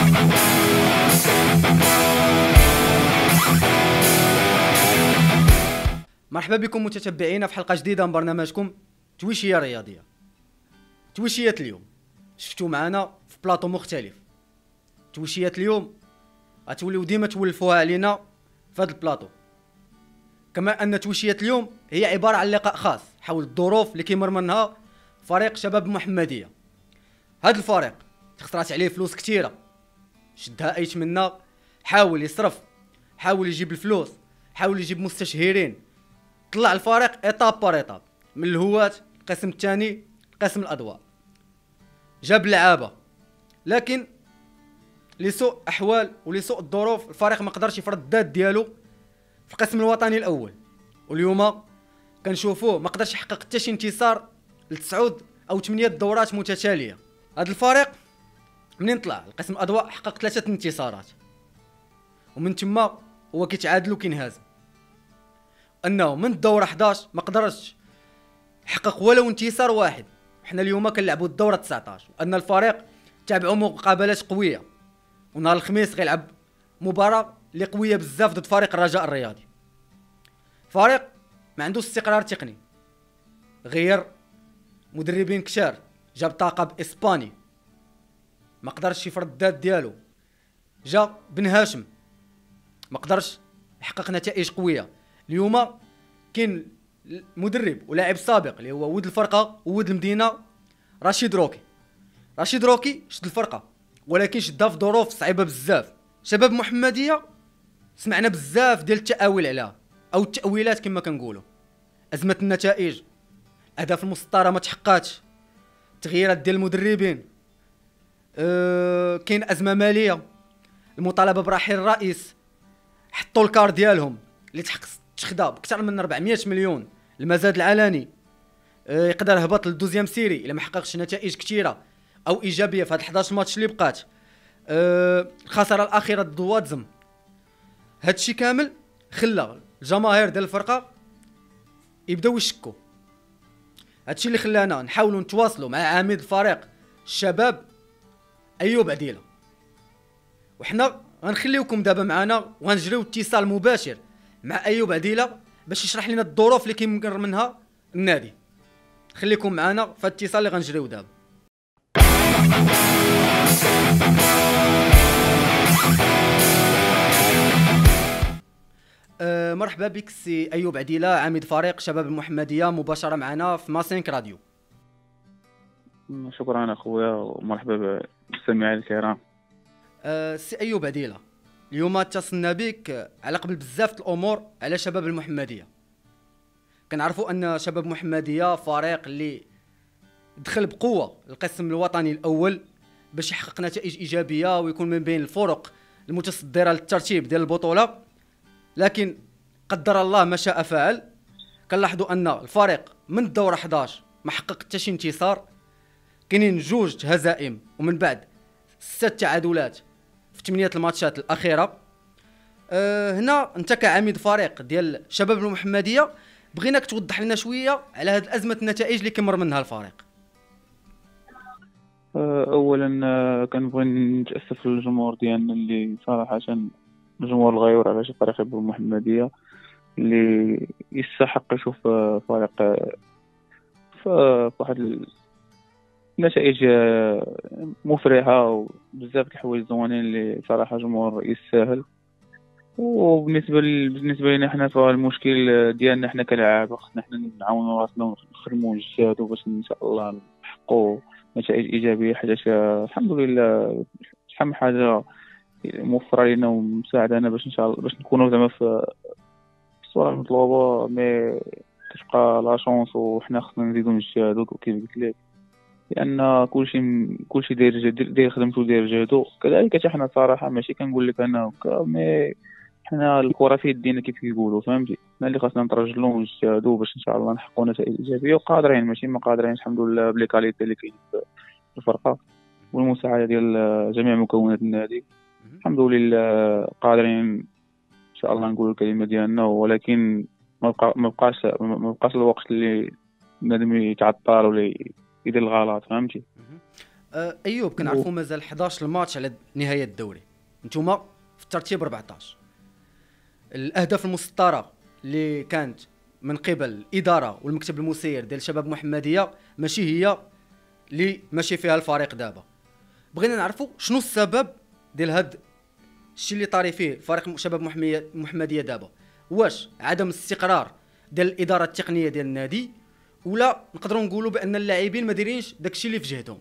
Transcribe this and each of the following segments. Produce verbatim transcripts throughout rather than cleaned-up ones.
مرحبا بكم متتبعينا في حلقه جديده من برنامجكم تويشيه رياضيه. تويشيات اليوم شفتوا معنا في بلاطو مختلف. تويشيات اليوم غتوليو ديما تولفوها علينا في هذا البلاطو، كما ان تويشيات اليوم هي عباره عن لقاء خاص حول الظروف اللي كيمر منها فريق شباب المحمديه. هذا الفريق تخسرات عليه فلوس كثيره، شدها ايت منا، حاول يصرف، حاول يجيب الفلوس، حاول يجيب مستشهرين، طلع الفريق ايطاب بار ايطاب من الهواة القسم الثاني قسم الاضواء، جاب لعابه، لكن لسوء احوال ولسوء الظروف الفريق ما قدرش يفرض الذات ديالو في القسم الوطني الاول، واليوم كنشوفوه ما قدرش يحقق حتى شي انتصار لتسعود او ثمانيه دورات متتاليه. هذا الفريق منين طلع القسم الاضواء حقق ثلاثه انتصارات، ومن ثم هو كيتعادل وكينهزم، انه من الدوره احداش ما قدرش يحقق ولو انتصار واحد. حنا اليوم كنلعبوا الدوره تسعطاش، وان الفريق تابعوا مقابلات قويه، ونهار الخميس غيلعب مباراه اللي قويه بزاف ضد فريق الرجاء الرياضي. فريق ما عندوش استقرار تقني، غير مدربين كثار، جاب طاقم اسباني ما قدرش يفرض الذات ديالو، جا بن هاشم ما قدرش يحقق نتائج قويه. اليوم كاين مدرب ولاعب سابق اللي هو ولد الفرقه وولد المدينه رشيد روكي. رشيد روكي شد الفرقه، ولكن شدها في ظروف صعيبه بزاف. شباب محمديه سمعنا بزاف ديال التأويل عليها او التأويلات كما كنقولوا، ازمه النتائج، اهداف المسطره ما تحققاتش، تغييرات ديال المدربين، أه كاين ازمه ماليه، المطالبه برحيل الرئيس، حطوا الكار ديالهم اللي تحق تخدا بكثر من أربعمائة مليون المزاد العلني، أه يقدر يهبط للدوزيام سيري الا ما حققش نتائج كثيره او ايجابيه في هاد حداش ماتش اللي بقات، أه الخساره الاخيره ضد واتزم. هادشي كامل خلى الجماهير ديال الفرقه يبداو يشكوا. هادشي اللي خلانا نحاولوا نتواصلوا مع عميد الفريق الشباب ايوب عديله، وحنا غنخليوكم دابا معنا وغنجريو اتصال مباشر مع ايوب عديله باش يشرح لنا الظروف اللي كيمر منها النادي. خليكم معنا في الاتصال اللي غنجريو دابا. أه مرحبا بك سي ايوب عديله، عميد فريق شباب المحمديه، مباشره معنا في ماسينك راديو. شكرا اخويا ومرحبا بالسامعين الكرام. أه سي ايوب عديله، اليوم اتصلنا بك على قبل بزاف الامور على شباب المحمديه. كنعرفوا ان شباب المحمديه فريق اللي دخل بقوه القسم الوطني الاول باش يحقق نتائج ايجابيه ويكون من بين الفرق المتصدره للترتيب ديال البطوله، لكن قدر الله ما شاء فعل. كنلاحظوا ان الفريق من الدوره احداش ما حقق حتى شي انتصار، كاينين جوج هزائم ومن بعد ست تعادلات في ثمانيه الماتشات الاخيره. أه هنا انت كعميد فريق ديال شباب المحمديه بغيناك توضح لنا شويه على هذه الازمه النتائج اللي كيمر منها الفريق. اولا كنبغي نتاسف للجمهور ديالنا اللي صراحه الجمهور الغيور على شي فريق شباب المحمديه اللي يستحق يشوف فريق في واحد النتائج مفرحه وبزاف د الحوايج زوينين اللي صراحه الجمهور يستاهل. وبالنسبه ل... بالنسبه لنا حنا فالمشكل ديالنا حنا كلاعب خصنا حنا نعاونوا راسنا ونخدموا ونجتهدوا باش ان شاء الله نحققوا نتائج ايجابيه، حيت الحمد لله شحال من حاجه موفره لنا ومساعدانا باش ان شاء الله باش نكونوا زعما في الصوره المطلوبه. مي كتبقى لا شونس وحنا خصنا نزيدوا نجتهدوا كيف قلت لك، لان كلشي كلشي داير داير خدمته داير جهدو. كذلك حتى حنا صراحه ماشي كنقول لك انا هكا، مي حنا الكره في يدينا كيف كيقولوا، فهمتي؟ حنا اللي خاصنا نترجلوا ونجتهدوا باش ان شاء الله نحققوا نتائج ايجابيه، وقادرين ماشي ما قادرين الحمد لله بلي كاليتي اللي كاين في الفرقه والمساعده ديال جميع مكونات النادي. الحمد لله قادرين ان شاء الله نقولوا الكلمه ديالنا، ولكن ما بقى ما بقاش ما بقاش الوقت اللي بنادم يتعطل ولا يدير الغلط، فهمتي؟ أه ايوب كنعرفوا مازال حداش الماتش على نهايه الدوري، نتوما في الترتيب أربعطاش. الاهداف المسطره اللي كانت من قبل الاداره والمكتب المسير ديال شباب محمديه ماشي هي اللي ماشي فيها الفريق دابا. بغينا نعرفوا شنو السبب ديال هاد الشيء اللي طاري فيه فريق شباب محمديه دابا. واش عدم الاستقرار ديال الاداره التقنيه ديال النادي، ولا نقدروا نقولوا بان اللاعبين ما دايرينش داكشي اللي في جهدهم؟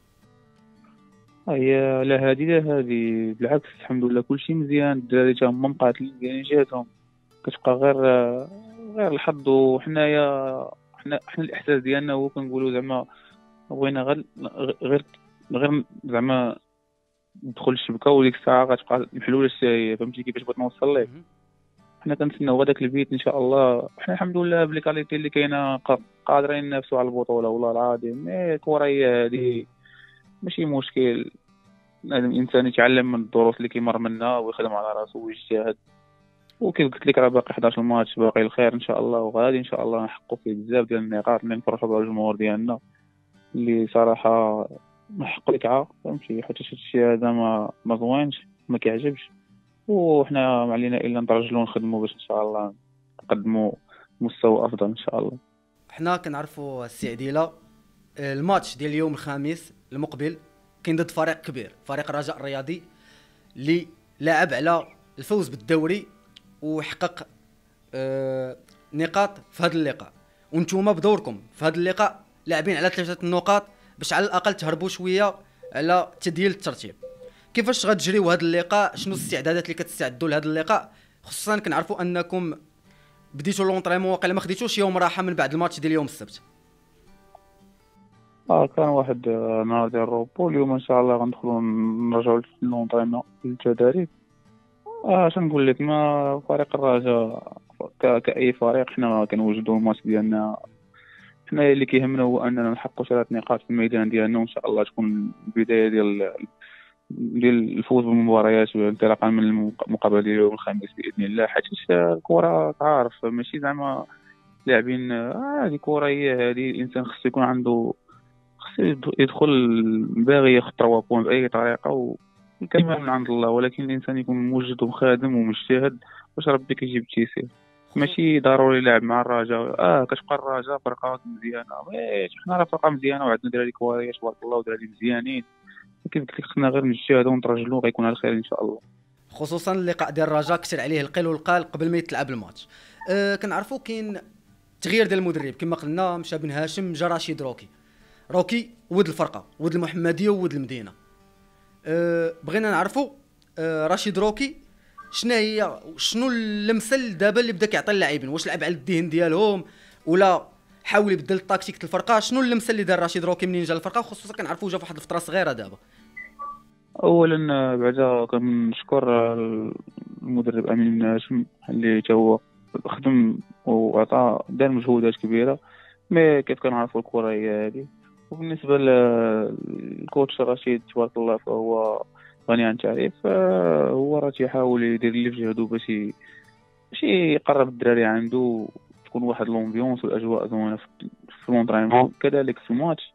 هي لا هادي لا هادي، بالعكس الحمد لله كلشي مزيان. الدراري تا هما مقاتلين ديال جهتهم، كتبقى غير غير الحظ. وحنايا حنا حنا الاحساس ديالنا هو كنقولوا زعما بغينا غير غير غير زعما ندخل الشبكه وديك الساعه غتبقى محلوله الشاي. فهمتي كيفاش بغيت نوصل لك؟ حنا كنتسناو هذاك البيت ان شاء الله. حنا الحمد لله بلي كاليتي اللي كاينه قادرين ننافسوا على البطوله والله العظيم. مي الكره هي هذه ماشي مشكل، لازم الانسان يتعلم من الدروس اللي كيمر منها ويخدم على راسو ويجتهد. وكيف قلت لك راه باقي حداش ماتش، باقي الخير ان شاء الله، وغادي ان شاء الله نحققوا فيه بزاف ديال النقاط اللي نفرحوا بها الجمهور ديالنا اللي صراحه نحق لك. فهمتي حيت هادشي هذا ما ما زوينش ما كيعجبش، وحنا ما علينا الا نترجلوا ونخدموا باش ان شاء الله نقدموا مستوى افضل ان شاء الله. حنا كنعرفوا السي عديله الماتش ديال اليوم الخميس المقبل كاين ضد فريق كبير، فريق الرجاء الرياضي اللي لاعب على الفوز بالدوري وحقق آه نقاط في هذا اللقاء، وانتوما بدوركم في هذا اللقاء لاعبين على ثلاثه النقاط باش على الاقل تهربوا شويه على تديل الترتيب. كيفاش غتجريو هذا اللقاء؟ شنو الاستعدادات اللي كتستعدوا لهذا اللقاء؟ خصوصا كنعرفوا انكم بديتوا لونطريمون واقيلا ما خديتوش يوم راحه من بعد الماتش ديال يوم السبت. اه كان واحد نهار ديال الروبو. اليوم ان شاء الله غندخلوا نرجعوا لونطريمون للتدريب. اه اش نقول لك، ما فريق الرجاء كاي فريق حنا كنوجدوا الماتش ديالنا. حنا اللي كيهمنا هو اننا نحققوا ثلاث نقاط في الميدان ديالنا، وان شاء الله تكون البدايه ديال ديال الفوز بالمباريات انطلاقا من المقابله ديال يوم الخميس باذن الله. حيت الكره تعرف ماشي زعما لاعبين هذه كره هي هذه. الانسان خصو يكون عنده خصو يدخل باغي ياخذ ثلاثة بوين باي طريقه، والكلمه من عند الله، ولكن الانسان يكون موجد وخادم ومجتهد باش ربي كيجيب التيسير. ماشي ضروري يلعب مع الرجاء. اه كتبقى الرجاء فرقه مزيانه، حنا راه فرقه مزيانه وعندنا دراري كواريش تبارك الله ودراري مزيانين. كيف قلت لك خصنا غير نجتهدوا ونترجلوا غيكون على الخير ان شاء الله. خصوصا اللقاء ديال الرجاء كثر عليه القيل والقال قبل ما يتلعب الماتش. أه كنعرفوا كاين تغيير ديال المدرب كما قلنا، مشى بن هاشم جا رشيد روكي. روكي ود الفرقه ود المحمديه وود المدينه. أه بغينا نعرفوا أه رشيد روكي شنو هي شنو المثل دابا اللي بدا كيعطي اللاعبين؟ واش لعب على الذهن ديالهم ولا حاول يبدل التكتيك الفرقه؟ شنو المثل اللي دار رشيد روكي منين جا الفرقه؟ خصوصا كنعرفوا جا فواحد الفتره صغيره دابا. اولا بعدا كنشكر المدرب امين بن هاشم اللي تا هو خدم وعطى دار مجهودات كبيره. مي كيف كنعرفوا الكره هي هذه. وبالنسبه للكوتش رشيد تبارك الله فهو غني عن التعريف. هو راه تيحاول يدير اللي في جهده باش باش يقرب الدراري عنده، تكون واحد لومبيونس والاجواء زوينه في لونطريمون كذلك في الماتش.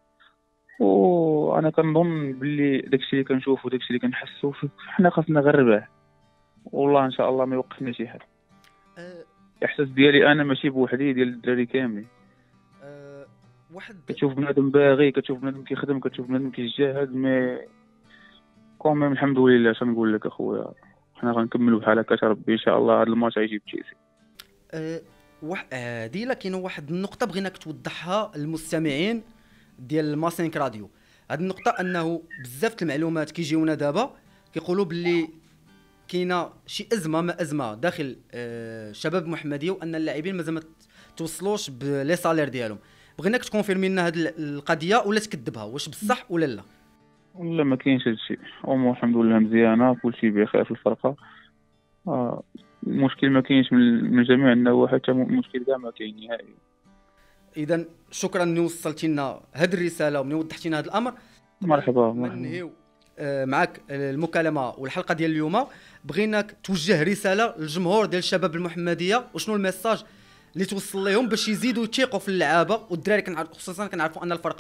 وانا كنظن باللي داكشي اللي كنشوفو داكشي اللي كنحسو حنا خاصنا غير الرباح، والله ان شاء الله ما يوقفنا شي حد. الاحساس ديالي انا ماشي بوحدي، ديال الدراري كاملين. أه واحد كتشوف بنادم باغي، كتشوف بنادم كيخدم، كتشوف بنادم كيجتهد. مي كوميم الحمد لله. اش نقول لك اخويا، حنا غنكملوا بحال هكا ربي ان شاء الله. هذا الماتش غيجيب تشيلسي. أه واحد هادي لا كاينه واحد النقطه بغيناك توضحها للمستمعين ديال ماسينك راديو. هاد النقطه انه بزاف المعلومات كيجيونا دابا كيقولوا باللي كاينه شي ازمه ما ازمه داخل أه شباب محمديه، وان اللاعبين مازال ما توصلوش بلي سالير ديالهم. بغيناك تكونفيرمي لنا هاد القضيه ولا تكذبها، واش بصح ولا لا؟ لا ما كاينش هادشي. امور الحمد لله مزيانه، كلشي بخير في الفرقه. آه المشكل ما كاينش من جميع النواحي، حتى مشكل كاع ما كاين نهائيا. اذا شكرا اني وصلتي لنا هذه الرساله ومني وضحتي لنا هذا الامر. مرحبا مرحبا. معك المكالمه والحلقه ديال اليوم بغيناك توجه رساله للجمهور ديال الشباب المحمديه، وشنو الميساج اللي توصل لهم باش يزيدوا يثيقوا في اللعابه والدراري. خصوصا كنعرفوا ان الفرقه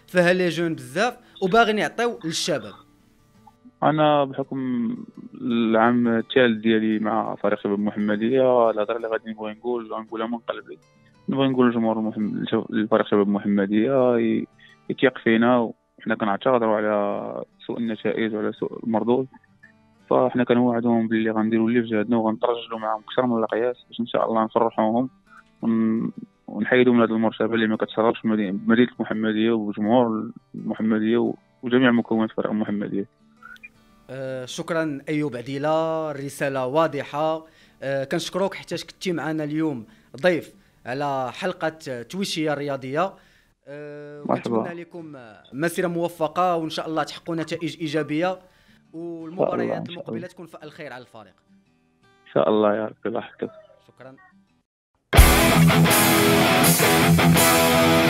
فيها لي جون بزاف وباغيين يعطيو للشباب. انا بحكم العام الثالث ديالي مع فريق شباب المحمديه، الهضره اللي غادي نبغي نقول غنقولها من قلبي. نبغي نقول للجمهور المحم... الفريق شباب المحمديه ي- يثيق فينا، وحنا كنعتذروا على سوء النتائج وعلى سوء المردود. فاحنا كنوعدهم باللي غنديروا اللي في جهدنا وغنترجلوا معاهم اكثر من القياس باش ان شاء الله نفرحوهم ون... ونحيدوا من هذه المرتبه اللي ما كتشرفش مدينه مدينه المحمديه وجمهور المحمديه و... وجميع مكونات فريق المحمديه. آه شكرا ايوب عديله، الرساله واضحه. آه كنشكروك حيت كنتي معنا اليوم ضيف على حلقه تويشيه رياضيه. آه وكنتمنى لكم مسيره موفقه وان شاء الله تحققوا نتائج ايجابيه والمباريات المقبله تكون في الخير على الفريق ان شاء الله يا رب. الله يحفظك. شكرا.